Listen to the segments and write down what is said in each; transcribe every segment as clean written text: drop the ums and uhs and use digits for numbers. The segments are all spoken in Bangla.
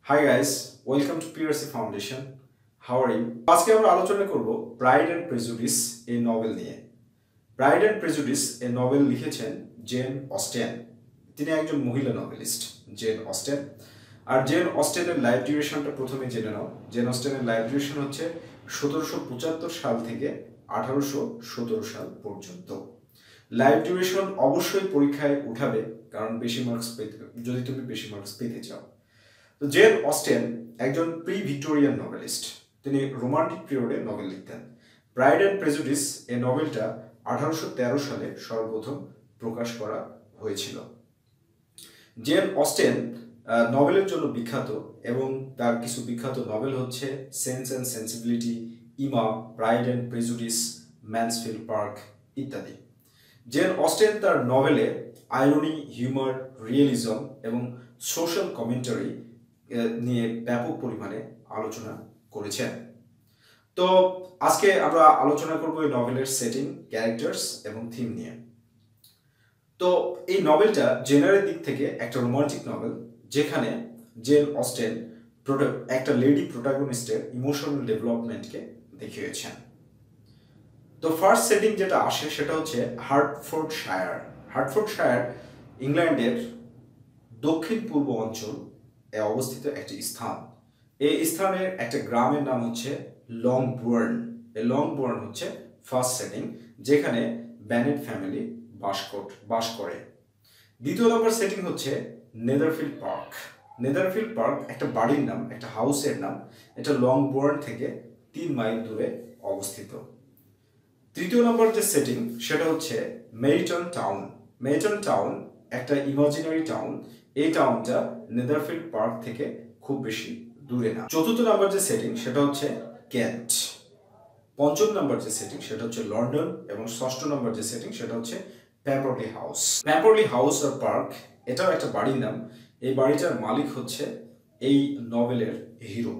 Hi guys, welcome to PRC Foundation. How are you? আজকে আমরা আলোচনা করব প্রাইড এন্ড প্রেজুডিস এই নভেল নিয়ে। প্রাইড এন্ড প্রেজুডিস এই নভেল লিখেছেন জেন অস্টেন। তিনি একজন মহিলা নভেলিস্ট জেন অস্টেন। আর জেন অস্টেনের লাইফ ডিউরেশনটা প্রথমে জেনে নাও। জেন অস্টেনের লাইফ ডিউরেশন হচ্ছে 1775 সাল থেকে 1817 সাল পর্যন্ত। লাইফ ডিউরেশন অবশ্যই পরীক্ষায় উঠাবে, কারণ বেশি মার্কস পেতে, যদি তুমি বেশি মার্কস পেতে চাও। তো জেন অস্টেন একজন প্রি ভিক্টোরিয়ান নভেলিস্ট। তিনি রোমান্টিক পিরিয়ডে নভেল লিখতেন। প্রাইড অ্যান্ড প্রেজুডিস এই নভেলটা 1813 সালে সর্বপ্রথম প্রকাশ করা হয়েছিল। জেন অস্টেন নভেলের জন্য বিখ্যাত এবং তার কিছু বিখ্যাত নভেল হচ্ছে Sense and Sensibility, Emma, Pride and Prejudice, Mansfield Park ইত্যাদি। জেন অস্টেন তার নভেলে আইরনি, হিউমার, রিয়েলিজম এবং সোশ্যাল কমেন্টারি নিয়ে ব্যাপক পরিমাণে আলোচনা করেছেন। তো আজকে আমরা আলোচনা করব এই নভেলের সেটিং, ক্যারেক্টার্স এবং থিম নিয়ে। তো এই নভেলটা জেনারের দিক থেকে একটা রোমান্টিক নভেল, যেখানে জেন অস্টেন একটা লেডি প্রোটাগনিস্টের ইমোশনাল ডেভেলপমেন্টকে দেখিয়েছেন। তো ফার্স্ট সেটিং যেটা আসে সেটা হচ্ছে হার্টফোর্ডশায়ার। হার্টফোর্ডশায়ার ইংল্যান্ডের দক্ষিণ পূর্ব অঞ্চল অবস্থিত একটি স্থান। এই স্থানের একটা গ্রামের নাম হচ্ছে লংবোর্ন। এই লংবোর্ন হচ্ছে ফার্স্ট সেটিং, যেখানে ব্যানেট ফ্যামিলি বাস করে। দ্বিতীয় নম্বর সেটিং হচ্ছে নেদারফিল্ড পার্ক। নেদারফিল্ড পার্ক একটা বাড়ির নাম, একটা হাউসের নাম। এটা লংবোর্ন থেকে 3 মাইল দূরে অবস্থিত। তৃতীয় নম্বর যে সেটিং সেটা হচ্ছে মেরিটন টাউন। মেরিটন টাউন একটা ইমাজিনারি টাউন। এই টাউনটা নেদারফিল্ড পার্ক থেকে খুব বেশি দূরে না। চতুর্থ নম্বর যে সেটিং সেটা হচ্ছে কেন্ট। পঞ্চম নম্বর যে সেটিং সেটা হচ্ছে লন্ডন এবং ষষ্ঠ নম্বর যে সেটিং সেটা হচ্ছে প্যাপারলি হাউস। প্যাপারলি হাউস আর পার্ক এটাও একটা বাড়ির নাম। এই বাড়িটার মালিক হচ্ছে এই নভেলের হিরো।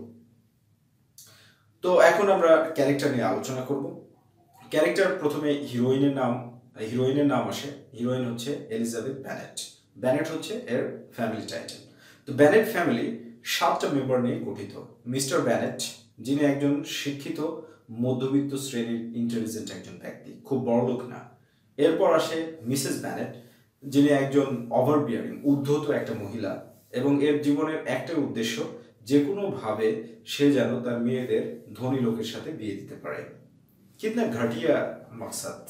তো এখন আমরা ক্যারেক্টার নিয়ে আলোচনা করব। ক্যারেক্টার প্রথমে হিরোইনের নাম আসে। হিরোইন হচ্ছে এলিজাবেথ ব্যানেট। ব্যানেট হচ্ছে এর ফ্যামিলি টাইটেল। তো ব্যানেট ফ্যামিলি 7টা মেম্বার নিয়ে গঠিত। মিস্টার ব্যানেট, যিনি একজন শিক্ষিত মধ্যবিত্ত শ্রেণীর ইন্টেলিজেন্ট একজন ব্যক্তি, খুব বড়লোক না। এরপর আসে মিসেস ব্যানেট, যিনি একজন ওভারবিয়ারিং, উদ্ধত একটা মহিলা, এবং এর জীবনের একটাই উদ্দেশ্য, যে কোনোভাবে সে যেন তার মেয়েদের ধনী লোকের সাথে বিয়ে দিতে পারে। কিতনা ঘাটিয়া মাকসাদ।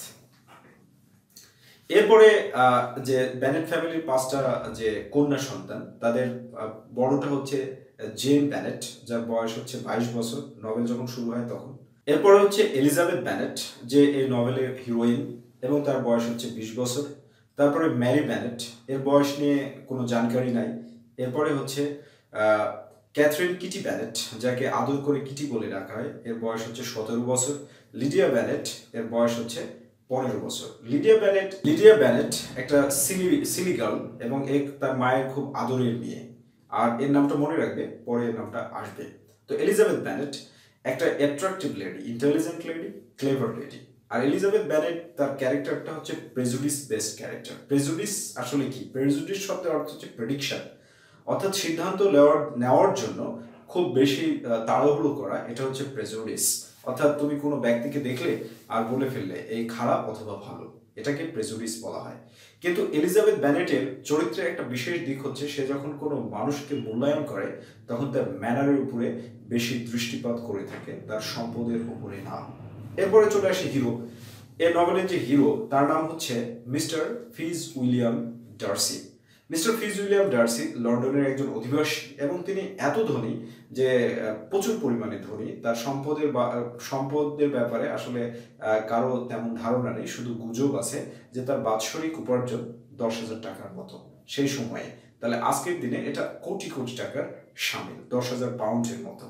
এরপরে যে ব্যানেট ফ্যামিলির 5টা যে কন্যা সন্তান, তাদের বড়টা হচ্ছে জেন ব্যানেট, যার বয়স হচ্ছে 22 বছর নভেল যখন শুরু হয় তখন। এরপরে হচ্ছে এলিজাবেথ ব্যানেট, যে এই নভেলের হিরোইন, এবং তার বয়স হচ্ছে 20 বছর। তারপরে ম্যারি ব্যানেট, এর বয়স নিয়ে কোনো জানকারি নাই। এরপরে হচ্ছে ক্যাথরিন কিটি ব্যানেট, যাকে আদর করে কিটি বলে ডাকা হয়, এর বয়স হচ্ছে 17 বছর। লিডিয়া ব্যানেট, এর বয়স হচ্ছে 15 বছর। লিডিয়া ব্যানেট একটা সিলি গার্ল, এবং তার মায়ের খুব আদরের মেয়ে। আর এর নামটা মনে রাখবে, পরে এর নামটা আসবে। তো এলিজাবেথ ব্যানেট একটা attractive lady, intelligent lady, clever lady. আর এলিজাবেথ ব্যানেট তার ক্যারেক্টারটা হচ্ছে প্রেজুডিস বেসড ক্যারেক্টার। প্রেজুডিস আসলে কি? প্রেজুডিস শব্দের অর্থ হচ্ছে প্রেডিকশন, অর্থাৎ সিদ্ধান্ত নেওয়ার জন্য খুব বেশি তাড়াহুড়ো করা, এটা হচ্ছে প্রেজুডিস। অর্থাৎ তুমি কোনো ব্যক্তিকে দেখলে আর বলে ফেললে এই খারাপ অথবা ভালো, এটাকে প্রেজুডিস বলা হয়। কিন্তু এলিজাবেথ ব্যানেটের চরিত্রের একটা বিশেষ দিক হচ্ছে, সে যখন কোনো মানুষকে মূল্যায়ন করে তখন তার ম্যানারের উপরে বেশি দৃষ্টিপাত করে থাকে, তার সম্পদের উপরে না। এরপরে চলে আসে হিরো। এই নভেলের যে হিরো, তার নাম হচ্ছে mister Fitzwilliam Darcy. Mister Fitzwilliam Darcy লন্ডনের একজন অধিবাসী, এবং তিনি এত ধনী যে প্রচুর পরিমাণে ধনী। তার সম্পদের ব্যাপারে আসলে কারো তেমন ধারণা নেই, শুধু গুজব আছে যে তার বাৎসরিক উপার্জন 10,000 টাকার মতো সেই সময়ে। তাহলে আজকের দিনে এটা কোটি কোটি টাকার সামিল, 10,000 পাউন্ডের মতো।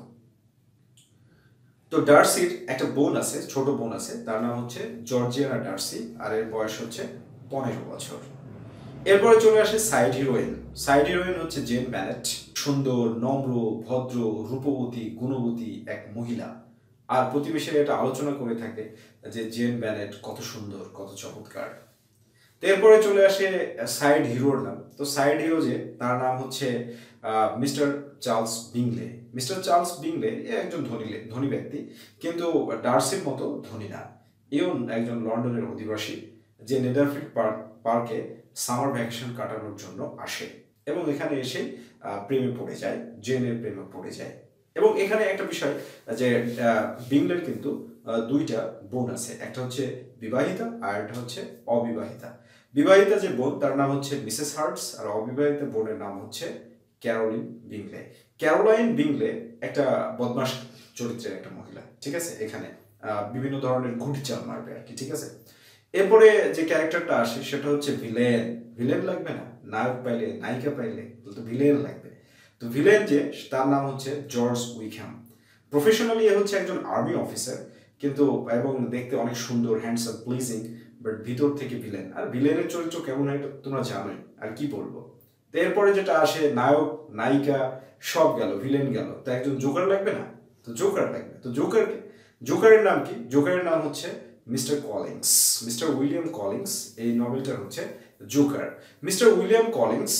তো ডার্সির একটা বোন আছে, ছোট বোন আছে, তার নাম হচ্ছে জর্জিয়ানা ডার্সি, আর এর বয়স হচ্ছে 15 বছর। এরপরে চলে আসে সাইড হিরোইন। সাইড হিরোইন হচ্ছে জেন ব্যানেট, সুন্দর, নম্র, ভদ্র, রূপবতী, গুণবতী এক মহিলা। আর প্রতিবেশীরা এটা আলোচনা করে থাকে যে জেন ব্যানেট কত সুন্দর, কত চমৎকার। তো এরপরে চলে আসে সাইড হিরোর নাম। তো সাইড হিরো যে, তার নাম হচ্ছে mister Charles Bingley. Mister Charles Bingley একজন ধনী ব্যক্তি, কিন্তু ডার্সির মতো ধনী না। এও একজন লন্ডনের অধিবাসী, যে নেদারফিল্ড পার্কে সামার ভ্যাকেশন কাটানোর জন্য আসে এবং এখানে এসে প্রেমে পড়ে যায়, জেনের প্রেমে পড়ে যায়। এবং এখানে একটা বিষয় যে বিংলের কিন্তু দুইটা বোন আছে, একটা হচ্ছে বিবাহিতা আর একটা হচ্ছে অবিবাহিতা। বিবাহিতা যে বোন তার নাম হচ্ছে মিসেস হার্টস, আর অবিবাহিতা বোনের নাম হচ্ছে ক্যারোলিন বিংলে। ক্যারোলাইন বিংলে একটা বদমাশ চরিত্রের একটা মহিলা, ঠিক আছে। এখানে বিভিন্ন ধরনের ঘুটি চাল মারবে আর কি, ঠিক আছে। এরপরে যে ক্যারেক্টারটা আসে সেটা হচ্ছে ভিলেন। ভিলেন লাগবে না, নায়ক পাইলে নায়িকা পাইলে তো ভিলেন লাগবে। তো ভিলেন যে, তার নাম হচ্ছে জর্জ উইকহ্যাম। প্রফেশনালি এ হচ্ছে একজন আর্মি অফিসার, কিন্তু এবং দেখতে অনেক সুন্দর, হ্যান্ডসাম, প্লিজিং, বাট ভিতর থেকে ভিলেন। আর ভিলেনের চরিত্র কেমন হয় তোমরা জানোই, আর কি বলবো। তো এরপরে যেটা আসে, নায়ক নায়িকা সব গেল, ভিলেন গেল, তো একজন জোকার লাগবে না, তো জোকার লাগবে। তো জোকারের নাম কি? জোকারের নাম হচ্ছে mister Collins, mister William Collins. এই নভেলটা হচ্ছে joker. Mister William Collins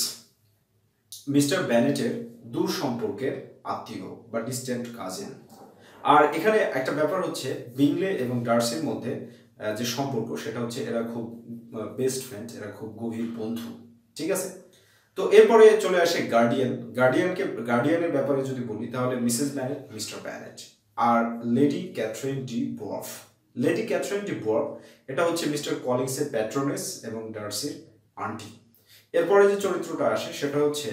mister ব্যানেটের দূর সম্পর্কের আত্মীয় বা ডিস্টেন্ট কাজিন। আর এখানে একটা ব্যাপার হচ্ছে, বিংলে এবং ডার্সির মধ্যে যে সম্পর্ক, সেটা হচ্ছে এরা খুব বেস্ট ফ্রেন্ড, এরা খুব গভীর বন্ধু, ঠিক আছে। তো এরপরে চলে আসে গার্ডিয়ানের ব্যাপারে যদি বলি, তাহলে মিসেস ব্যানেট, মিস্টার ব্যানেট, আর lady Catherine de Bourgh. Lady Catherine de Bourgh এটা হচ্ছে মিস্টার কলিংসের প্যাট্রনেস এবং ডার্সির আন্টি। এরপরে যে চরিত্রটা আসে সেটা হচ্ছে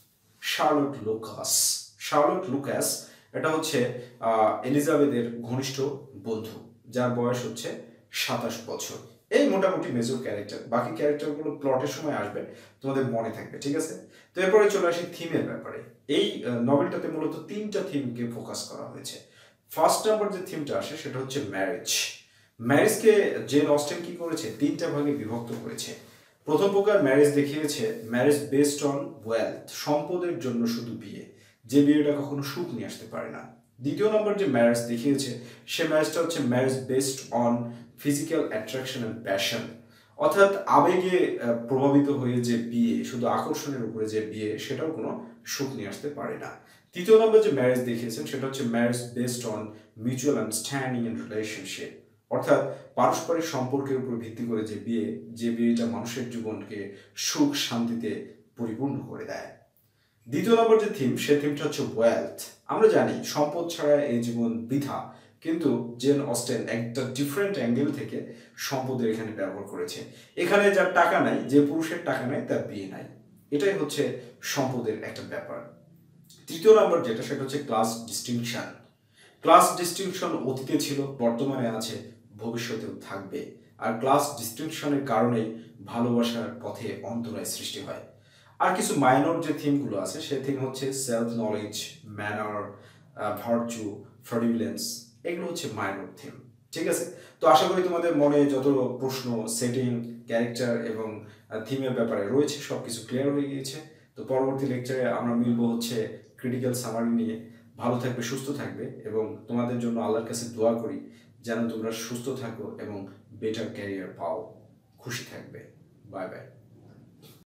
শার্লট লুকাস। শার্লট লুকাস এটা হচ্ছে এলিজাবেথের ঘনিষ্ঠ বন্ধু, যার বয়স হচ্ছে 27 বছর। এই মোটামুটি মেজর ক্যারেক্টার। বাকি ক্যারেক্টারগুলো প্লটের সময় আসবে, তোমাদের মনে থাকবে, ঠিক আছে। তো এরপরে চলে আসি থিমের ব্যাপারে। এই নভেলটাতে মূলত 3টা থিমকে ফোকাস করা হয়েছে। ফার্স্ট নাম্বার যে থিমটা আসে সেটা হচ্ছে ম্যারেজ। ম্যারেজকে জেন অস্টেন কি করেছে, 3টা ভাগে বিভক্ত করেছে। প্রথম প্রকার ম্যারেজ দেখিয়েছে ম্যারেজ বেসড অন ওয়েলথ, সম্পদের জন্য শুধু বিয়ে, যে বিয়েটা কখনো সুখ নিয়ে আসতে পারে না। দ্বিতীয় নম্বর যে ম্যারেজ দেখিয়েছে, সে ম্যারেজটা হচ্ছে marriage based on physical attraction and passion, অর্থাৎ আবেগে প্রভাবিত হয়ে যে বিয়ে, শুধু আকর্ষণের উপরে যে বিয়ে, সেটাও কোনো সুখ নিয়ে আসতে পারে না। তৃতীয় নম্বর যে ম্যারেজ দেখিয়েছেন সেটা হচ্ছে marriage based on mutual understanding and relationship, অর্থাৎ পারস্পরিক সম্পর্কের উপর ভিত্তি করে যে বিয়ে, যে বিয়েটা মানুষের জীবনকে সুখ শান্তিতে পরিপূর্ণ করে দেয়। দ্বিতীয় নম্বর যে থিম, সে থিমটা হচ্ছে ওয়েলথ। আমরা জানি সম্পদ ছাড়া এই জীবন বৃথা, কিন্তু জেন অস্টেন একটা ডিফারেন্ট অ্যাঙ্গেল থেকে সম্পদের এখানে ব্যবহার করেছে। এখানে যার টাকা নাই, যে পুরুষের টাকা নাই, তার বিয়ে নাই, এটাই হচ্ছে সম্পদের একটা ব্যাপার। তৃতীয় নম্বর যেটা, সেটা হচ্ছে ক্লাস ডিস্টিংশন। ক্লাস ডিস্টিংশন অতীতে ছিল, বর্তমানে আছে, ভবিষ্যতেও থাকবে। আর ক্লাস ডিস্টিংশনের কারণেই ভালোবাসার পথে অন্তরায় সৃষ্টি হয়। আর কিছু মাইনর যে থিমগুলো আছে, সে থিম হচ্ছে self knowledge, manner, virtue, fraudulence, এগুলো হচ্ছে মাইনর থিম, ঠিক আছে। তো আশা করি তোমাদের মনে যত প্রশ্ন, সেটিং, ক্যারেক্টার এবং থিমের ব্যাপারে রয়েছে সব কিছু ক্লিয়ার হয়ে গিয়েছে। তো পরবর্তী লেকচারে আমরা মিলবো হচ্ছে ক্রিটিক্যাল সামারি নিয়ে। ভালো থাকবে, সুস্থ থাকবে, এবং তোমাদের জন্য আল্লাহর কাছে দোয়া করি যেন তোমরা সুস্থ থাকো এবং বেটার ক্যারিয়ার পাও। খুশি থাকবে। Bye by.